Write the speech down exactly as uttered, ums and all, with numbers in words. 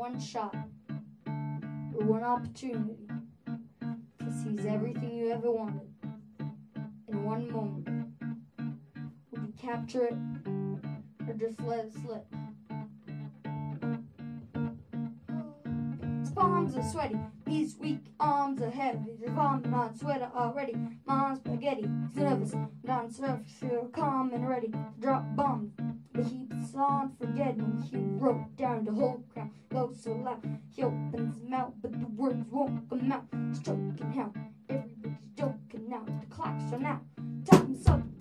one shot or one opportunity to seize everything you ever wanted in one moment. Will you capture it or just let it slip? His palms are sweaty, these weak arms are heavy. He's vomiting on sweater already. Mom's spaghetti, he's nervous, down the surface, feel calm and ready to drop bombs. But he keeps on forgetting. He wrote down the whole crowd, goes so loud. He opens his mouth, but the words won't come out. He's choking out, everybody's joking now. The clocks run out, tap himself